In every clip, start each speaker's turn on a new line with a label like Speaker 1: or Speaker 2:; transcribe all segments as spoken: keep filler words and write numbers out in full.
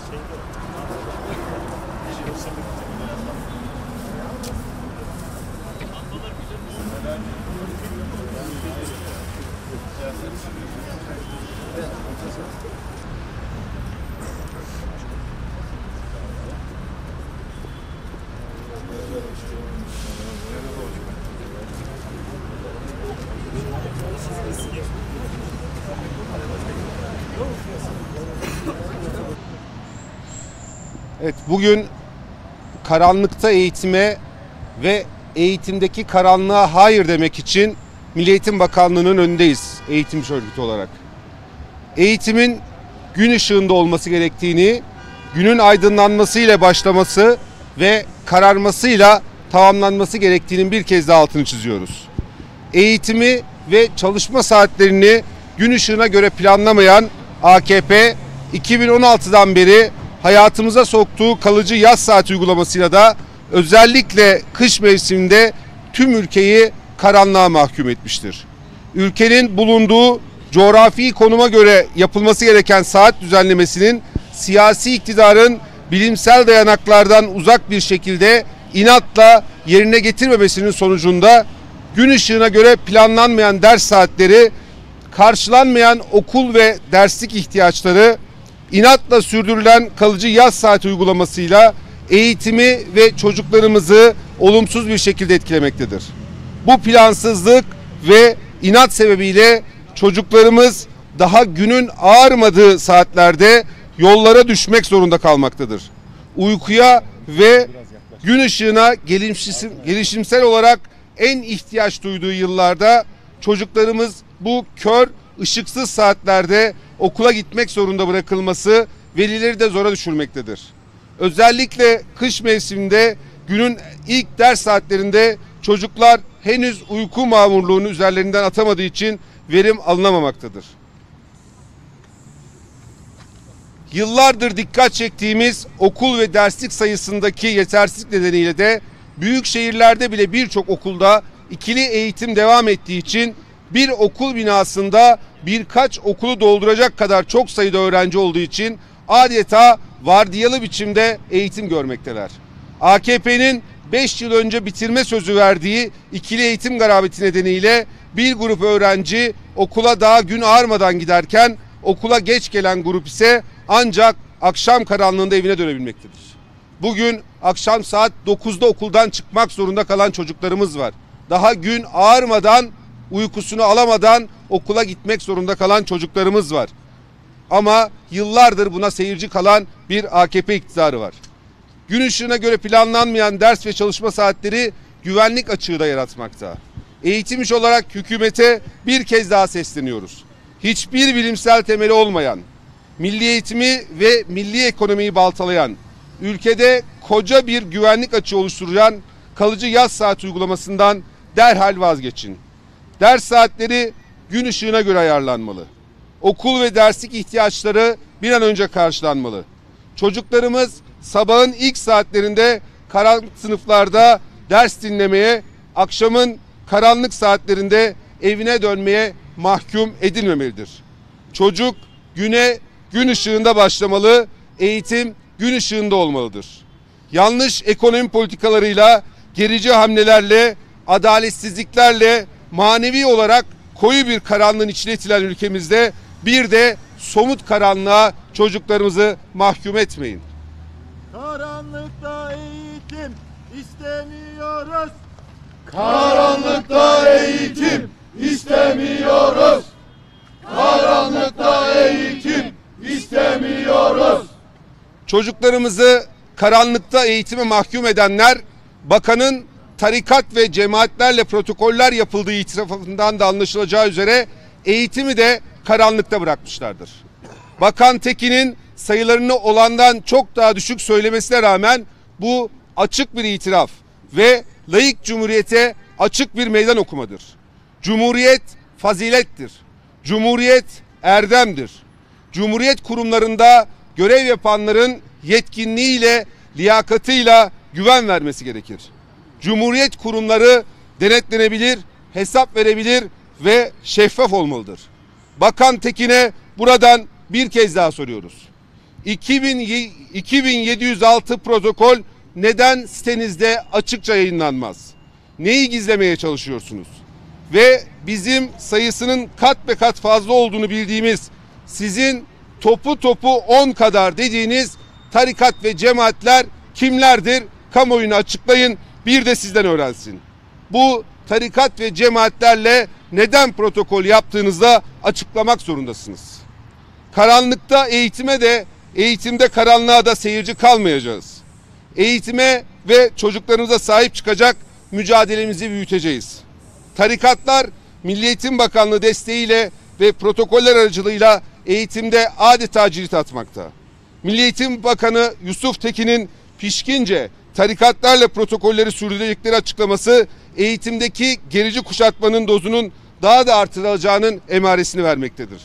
Speaker 1: Evet, bugün karanlıkta eğitime ve eğitimdeki karanlığa hayır demek için Milli Eğitim Bakanlığı'nın önündeyiz eğitim örgütü olarak. Eğitimin gün ışığında olması gerektiğini, günün aydınlanmasıyla başlaması ve kararmasıyla tamamlanması gerektiğinin bir kez daha altını çiziyoruz. Eğitimi ve çalışma saatlerini gün ışığına göre planlamayan A K P, iki bin on altıdan beri hayatımıza soktuğu kalıcı yaz saat uygulamasıyla da özellikle kış mevsiminde tüm ülkeyi karanlığa mahkum etmiştir. Ülkenin bulunduğu coğrafi konuma göre yapılması gereken saat düzenlemesinin siyasi iktidarın bilimsel dayanaklardan uzak bir şekilde inatla yerine getirmemesinin sonucunda gün ışığına göre planlanmayan ders saatleri, karşılanmayan okul ve derslik ihtiyaçları, inatla sürdürülen kalıcı yaz saati uygulamasıyla eğitimi ve çocuklarımızı olumsuz bir şekilde etkilemektedir. Bu plansızlık ve inat sebebiyle çocuklarımız daha günün ağarmadığı saatlerde yollara düşmek zorunda kalmaktadır. Uykuya ve gün ışığına gelişimsel olarak en ihtiyaç duyduğu yıllarda çocuklarımız bu kör, ışıksız saatlerde okula gitmek zorunda bırakılması velileri de zora düşürmektedir. Özellikle kış mevsiminde günün ilk ders saatlerinde çocuklar henüz uyku mamurluğunu üzerlerinden atamadığı için verim alınamamaktadır. Yıllardır dikkat çektiğimiz okul ve derslik sayısındaki yetersizlik nedeniyle de büyük şehirlerde bile birçok okulda ikili eğitim devam ettiği için bir okul binasında birkaç okulu dolduracak kadar çok sayıda öğrenci olduğu için adeta vardiyalı biçimde eğitim görmekteler. A K P'nin beş yıl önce bitirme sözü verdiği ikili eğitim garabeti nedeniyle bir grup öğrenci okula daha gün ağarmadan giderken okula geç gelen grup ise ancak akşam karanlığında evine dönebilmektedir. Bugün akşam saat dokuzda okuldan çıkmak zorunda kalan çocuklarımız var. Daha gün ağarmadan, uykusunu alamadan okula gitmek zorunda kalan çocuklarımız var. Ama yıllardır buna seyirci kalan bir A K P iktidarı var. Gün ışığına göre planlanmayan ders ve çalışma saatleri güvenlik açığı da yaratmakta. Eğitim iş olarak hükümete bir kez daha sesleniyoruz. Hiçbir bilimsel temeli olmayan, milli eğitimi ve milli ekonomiyi baltalayan, ülkede koca bir güvenlik açığı oluşturan kalıcı yaz saat uygulamasından derhal vazgeçin. Ders saatleri gün ışığına göre ayarlanmalı. Okul ve derslik ihtiyaçları bir an önce karşılanmalı. Çocuklarımız sabahın ilk saatlerinde karanlık sınıflarda ders dinlemeye, akşamın karanlık saatlerinde evine dönmeye mahkum edilmemelidir. Çocuk güne gün ışığında başlamalı, eğitim gün ışığında olmalıdır. Yanlış ekonomi politikalarıyla, gerici hamlelerle, adaletsizliklerle manevi olarak koyu bir karanlığın içine itilen ülkemizde bir de somut karanlığa çocuklarımızı mahkum etmeyin.
Speaker 2: Karanlıkta eğitim istemiyoruz.
Speaker 3: Karanlıkta eğitim istemiyoruz. Karanlıkta eğitim istemiyoruz.
Speaker 1: Çocuklarımızı karanlıkta eğitime mahkum edenler, bakanın tarikat ve cemaatlerle protokoller yapıldığı itirafından da anlaşılacağı üzere eğitimi de karanlıkta bırakmışlardır. Bakan Tekin'in sayılarını olandan çok daha düşük söylemesine rağmen bu açık bir itiraf ve laik cumhuriyete açık bir meydan okumadır. Cumhuriyet fazilettir. Cumhuriyet erdemdir. Cumhuriyet kurumlarında görev yapanların yetkinliğiyle, liyakatıyla güven vermesi gerekir. Cumhuriyet kurumları denetlenebilir, hesap verebilir ve şeffaf olmalıdır. Bakan Tekin'e buradan bir kez daha soruyoruz. iki bin yedi yüz altı protokol neden sitenizde açıkça yayınlanmaz? Neyi gizlemeye çalışıyorsunuz? Ve bizim sayısının kat be kat fazla olduğunu bildiğimiz, sizin topu topu on kadar dediğiniz tarikat ve cemaatler kimlerdir? Kamuoyuna açıklayın, bir de sizden öğrensin. Bu tarikat ve cemaatlerle neden protokol yaptığınızda açıklamak zorundasınız. Karanlıkta eğitime de, eğitimde karanlığa da seyirci kalmayacağız. Eğitime ve çocuklarımıza sahip çıkacak mücadelemizi büyüteceğiz. Tarikatlar Milli Eğitim Bakanlığı desteğiyle ve protokoller aracılığıyla eğitimde adeta cirit atmakta. Milli Eğitim Bakanı Yusuf Tekin'in pişkince tarikatlarla protokolleri sürdürecekleri açıklaması eğitimdeki gerici kuşatmanın dozunun daha da artırılacağının emaresini vermektedir.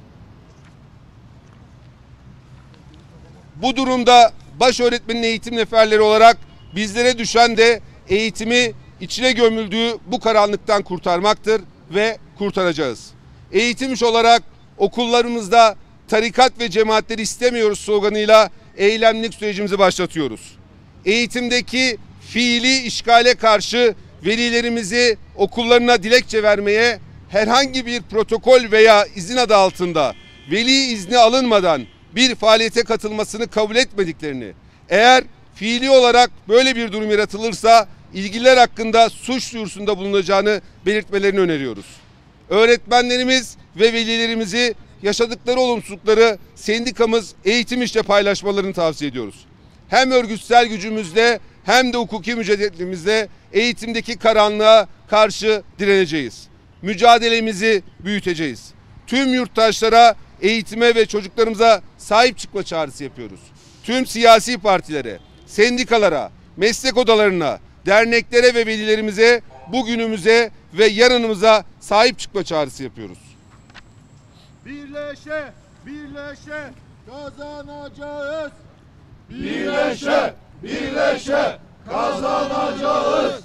Speaker 1: Bu durumda baş öğretmenin eğitim neferleri olarak bizlere düşen de eğitimi içine gömüldüğü bu karanlıktan kurtarmaktır ve kurtaracağız. Eğitim iş olarak okullarımızda tarikat ve cemaatleri istemiyoruz sloganıyla eylemlik sürecimizi başlatıyoruz. Eğitimdeki fiili işgale karşı velilerimizi okullarına dilekçe vermeye herhangi bir protokol veya izin adı altında veli izni alınmadan bir faaliyete katılmasını kabul etmediklerini, eğer fiili olarak böyle bir durum yaratılırsa ilgililer hakkında suç duyurusunda bulunacağını belirtmelerini öneriyoruz. Öğretmenlerimiz ve velilerimizi yaşadıkları olumsuzlukları sendikamız Eğitim İş'le paylaşmalarını tavsiye ediyoruz. Hem örgütsel gücümüzle hem de hukuki mücadelemizle eğitimdeki karanlığa karşı direneceğiz. Mücadelemizi büyüteceğiz. Tüm yurttaşlara eğitime ve çocuklarımıza sahip çıkma çağrısı yapıyoruz. Tüm siyasi partilere, sendikalara, meslek odalarına, derneklere ve velilerimize bugünümüze ve yarınımıza sahip çıkma çağrısı yapıyoruz.
Speaker 2: Birleşe, birleşe kazanacağız.
Speaker 3: Birleşe, birleşe kazanacağız.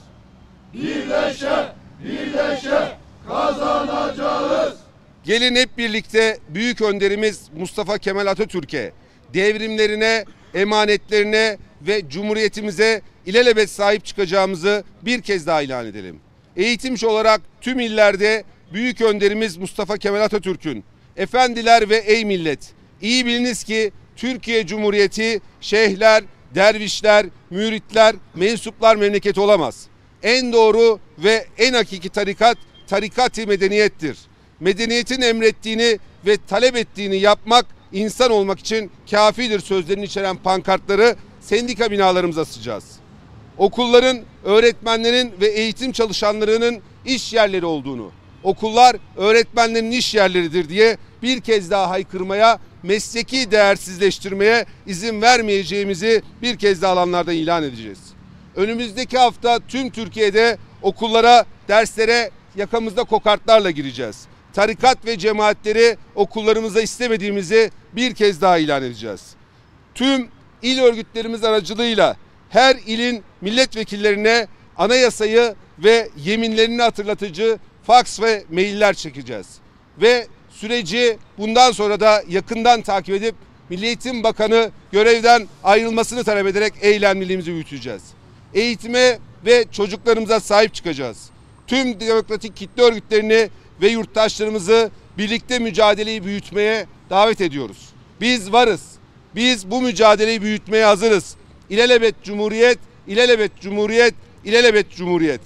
Speaker 3: Birleşe, birleşe kazanacağız.
Speaker 1: Gelin hep birlikte büyük önderimiz Mustafa Kemal Atatürk'e, devrimlerine, emanetlerine ve cumhuriyetimize ilelebet sahip çıkacağımızı bir kez daha ilan edelim. Eğitimci olarak tüm illerde büyük önderimiz Mustafa Kemal Atatürk'ün, efendiler ve ey millet, iyi biliniz ki Türkiye Cumhuriyeti şeyhler, dervişler, müritler, mensuplar memleketi olamaz. En doğru ve en hakiki tarikat, tarikat-ı medeniyettir. Medeniyetin emrettiğini ve talep ettiğini yapmak, insan olmak için kafidir sözlerini içeren pankartları sendika binalarımıza asacağız. Okulların, öğretmenlerin ve eğitim çalışanlarının iş yerleri olduğunu, okullar öğretmenlerin iş yerleridir diye bir kez daha haykırmaya, mesleki değersizleştirmeye izin vermeyeceğimizi bir kez daha alanlardan ilan edeceğiz. Önümüzdeki hafta tüm Türkiye'de okullara, derslere yakamızda kokartlarla gireceğiz. Tarikat ve cemaatleri okullarımıza istemediğimizi bir kez daha ilan edeceğiz. Tüm il örgütlerimiz aracılığıyla her ilin milletvekillerine anayasayı ve yeminlerini hatırlatıcı faks ve mailler çekeceğiz. Ve süreci bundan sonra da yakından takip edip Milli Eğitim Bakanı görevden ayrılmasını talep ederek eylemliliğimizi büyüteceğiz. Eğitime ve çocuklarımıza sahip çıkacağız. Tüm demokratik kitle örgütlerini ve yurttaşlarımızı birlikte mücadeleyi büyütmeye davet ediyoruz. Biz varız. Biz bu mücadeleyi büyütmeye hazırız. İlelebet Cumhuriyet, ilelebet Cumhuriyet, ilelebet Cumhuriyet.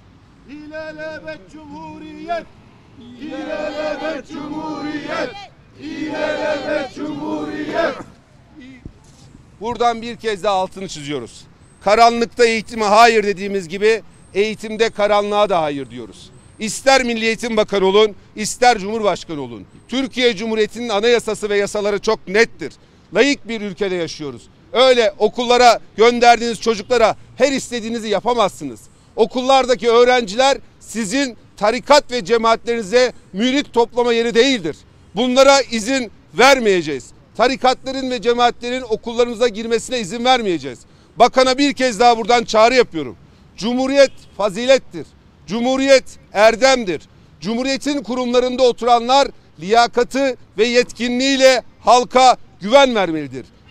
Speaker 2: İlelebet Cumhuriyet.
Speaker 3: İlelebet Cumhuriyet. İlelebet Cumhuriyet.
Speaker 1: Buradan bir kez daha altını çiziyoruz. Karanlıkta eğitime hayır dediğimiz gibi eğitimde karanlığa da hayır diyoruz. İster Milli Eğitim Bakanı olun, ister Cumhurbaşkanı olun. Türkiye Cumhuriyeti'nin anayasası ve yasaları çok nettir. Layık bir ülkede yaşıyoruz. Öyle okullara gönderdiğiniz çocuklara her istediğinizi yapamazsınız. Okullardaki öğrenciler sizin tarikat ve cemaatlerinize mürit toplama yeri değildir. Bunlara izin vermeyeceğiz. Tarikatların ve cemaatlerin okullarımıza girmesine izin vermeyeceğiz. Bakana bir kez daha buradan çağrı yapıyorum. Cumhuriyet fazilettir. Cumhuriyet erdemdir. Cumhuriyetin kurumlarında oturanlar liyakatı ve yetkinliğiyle halka güven vermelidir.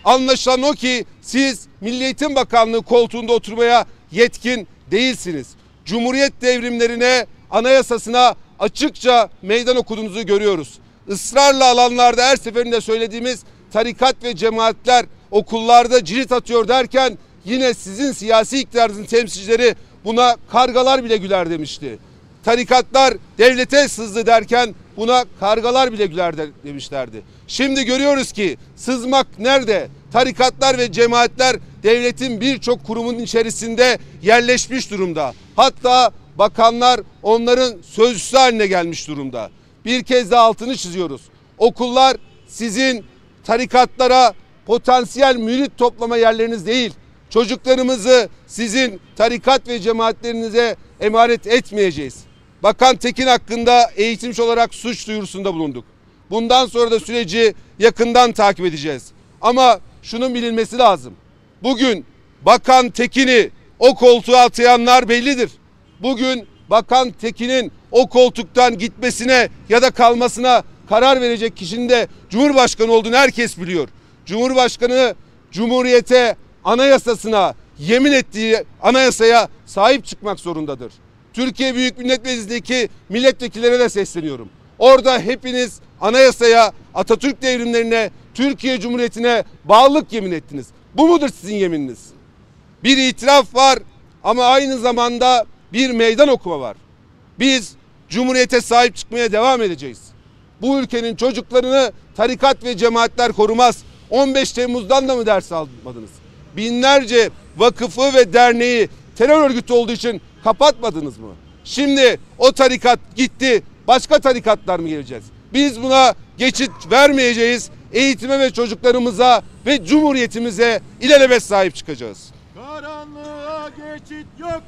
Speaker 1: Anlaşılan o ki siz Milli Eğitim Bakanlığı koltuğunda oturmaya yetkin değilsiniz. Cumhuriyet devrimlerine, anayasasına açıkça meydan okuduğunuzu görüyoruz. Israrla alanlarda her seferinde söylediğimiz tarikat ve cemaatler okullarda cirit atıyor derken yine sizin siyasi iktidarınızın temsilcileri buna kargalar bile güler demişti. Tarikatlar devlete sızdı derken buna kargalar bile güler de, demişlerdi. Şimdi görüyoruz ki sızmak nerede? Tarikatlar ve cemaatler devletin birçok kurumun içerisinde yerleşmiş durumda. Hatta bakanlar onların sözcüsü haline gelmiş durumda. Bir kez daha altını çiziyoruz. Okullar sizin tarikatlara potansiyel mürit toplama yerleriniz değil. Çocuklarımızı sizin tarikat ve cemaatlerinize emanet etmeyeceğiz. Bakan Tekin hakkında eğitimci olarak suç duyurusunda bulunduk. Bundan sonra da süreci yakından takip edeceğiz. Ama şunun bilinmesi lazım. Bugün Bakan Tekin'i o koltuğa atayanlar bellidir. Bugün Bakan Tekin'in o koltuktan gitmesine ya da kalmasına karar verecek kişinin de Cumhurbaşkanı olduğunu herkes biliyor. Cumhurbaşkanı Cumhuriyete, anayasasına, yemin ettiği anayasaya sahip çıkmak zorundadır. Türkiye Büyük Millet Meclisi'ndeki milletvekillerine de sesleniyorum. Orada hepiniz anayasaya, Atatürk devrimlerine, Türkiye Cumhuriyeti'ne bağlılık yemin ettiniz. Bu mudur sizin yemininiz? Bir itiraf var ama aynı zamanda bir meydan okuma var. Biz Cumhuriyete sahip çıkmaya devam edeceğiz. Bu ülkenin çocuklarını tarikat ve cemaatler korumaz. on beş Temmuz'dan da mı ders almadınız? Binlerce vakıfı ve derneği terör örgütü olduğu için kapatmadınız mı? Şimdi o tarikat gitti, başka tarikatlar mı geleceğiz? Biz buna geçit vermeyeceğiz. Eğitime ve çocuklarımıza ve cumhuriyetimize ilelebet sahip çıkacağız.
Speaker 2: Karanlığa geçit yok.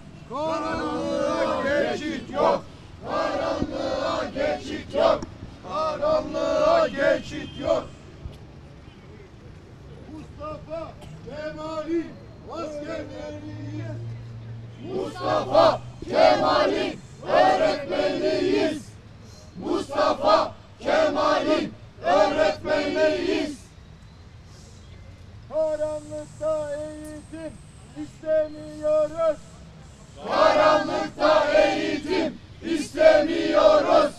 Speaker 3: Karanlığa geçit yok. Karanlığa geçit yok. Karanlığa geçit yok.
Speaker 2: Mustafa Kemal'in askerleriyiz.
Speaker 3: Mustafa Kemal'in öğretmeniyiz. Mustafa Kemal'in öğretmeniyiz.
Speaker 2: Karanlıkta eğitim istemiyoruz.
Speaker 3: Karanlıkta eğitim istemiyoruz.